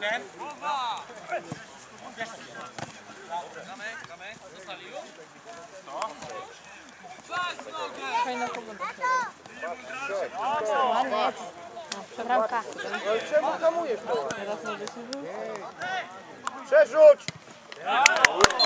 Jeden. Damy. Zostali już? Fajna pogoda. Ładnie. Bramka. No i czemu hamujesz to? Teraz może się rzucić. Przerzuć!